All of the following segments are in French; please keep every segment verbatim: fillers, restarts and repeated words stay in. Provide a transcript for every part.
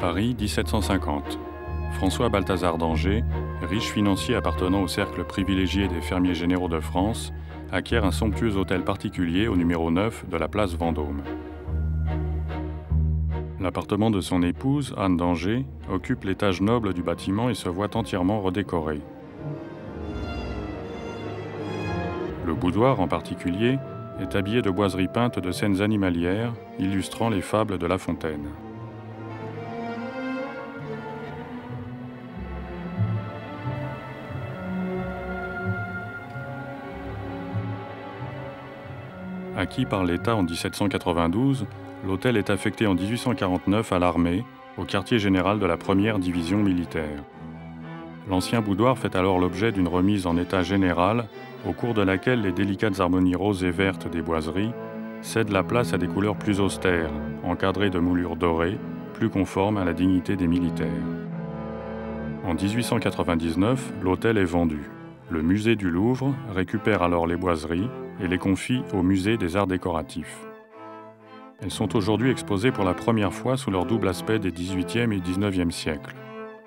Paris, dix-sept cent cinquante. François Balthazar d'Angers, riche financier appartenant au cercle privilégié des fermiers généraux de France, acquiert un somptueux hôtel particulier au numéro neuf de la place Vendôme. L'appartement de son épouse, Anne d'Angers, occupe l'étage noble du bâtiment et se voit entièrement redécoré. Le boudoir, en particulier, est habillé de boiseries peintes de scènes animalières, illustrant les fables de La Fontaine. Acquis par l'État en dix-sept cent quatre-vingt-douze, l'hôtel est affecté en dix-huit cent quarante-neuf à l'armée, au quartier général de la première division militaire. L'ancien boudoir fait alors l'objet d'une remise en état général, au cours de laquelle les délicates harmonies roses et vertes des boiseries cèdent la place à des couleurs plus austères, encadrées de moulures dorées, plus conformes à la dignité des militaires. En dix-huit cent quatre-vingt-dix-neuf, l'hôtel est vendu. Le musée du Louvre récupère alors les boiseries et les confie au musée des arts décoratifs. Elles sont aujourd'hui exposées pour la première fois sous leur double aspect des dix-huitième et dix-neuvième siècles.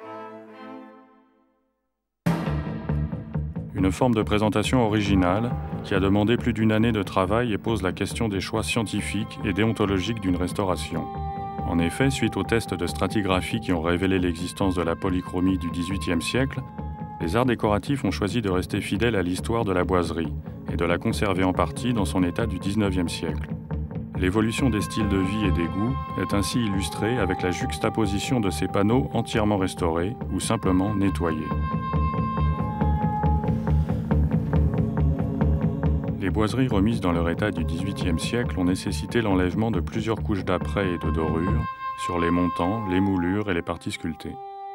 Une forme de présentation originale qui a demandé plus d'une année de travail et pose la question des choix scientifiques et déontologiques d'une restauration. En effet, suite aux tests de stratigraphie qui ont révélé l'existence de la polychromie du dix-huitième siècle, les arts décoratifs ont choisi de rester fidèles à l'histoire de la boiserie et de la conserver en partie dans son état du dix-neuvième siècle. L'évolution des styles de vie et des goûts est ainsi illustrée avec la juxtaposition de ces panneaux entièrement restaurés ou simplement nettoyés. Les boiseries remises dans leur état du dix-huitième siècle ont nécessité l'enlèvement de plusieurs couches d'apprêt et de dorures sur les montants, les moulures et les parties sculptées.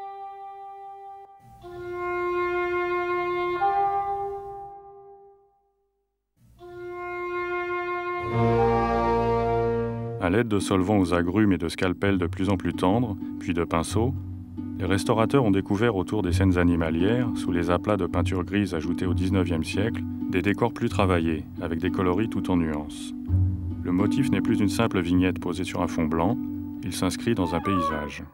À l'aide de solvants aux agrumes et de scalpels de plus en plus tendres, puis de pinceaux, les restaurateurs ont découvert autour des scènes animalières, sous les aplats de peinture grise ajoutés au dix-neuvième siècle, des décors plus travaillés, avec des coloris tout en nuances. Le motif n'est plus une simple vignette posée sur un fond blanc, il s'inscrit dans un paysage.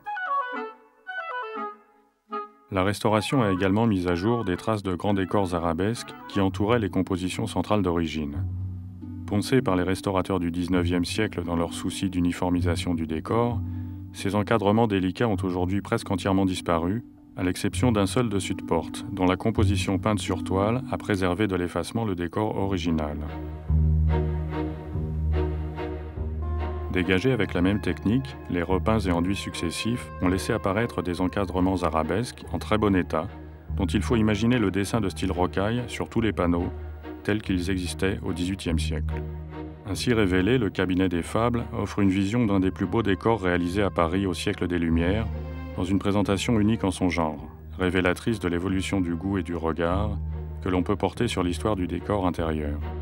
La restauration a également mis à jour des traces de grands décors arabesques qui entouraient les compositions centrales d'origine. Poncés par les restaurateurs du dix-neuvième siècle dans leur souci d'uniformisation du décor, ces encadrements délicats ont aujourd'hui presque entièrement disparu, à l'exception d'un seul dessus de porte, dont la composition peinte sur toile a préservé de l'effacement le décor original. Dégagés avec la même technique, les repeints et enduits successifs ont laissé apparaître des encadrements arabesques en très bon état, dont il faut imaginer le dessin de style rocaille sur tous les panneaux, tels qu'ils existaient au dix-huitième siècle. Ainsi révélé, le cabinet des fables offre une vision d'un des plus beaux décors réalisés à Paris au siècle des Lumières, dans une présentation unique en son genre, révélatrice de l'évolution du goût et du regard que l'on peut porter sur l'histoire du décor intérieur.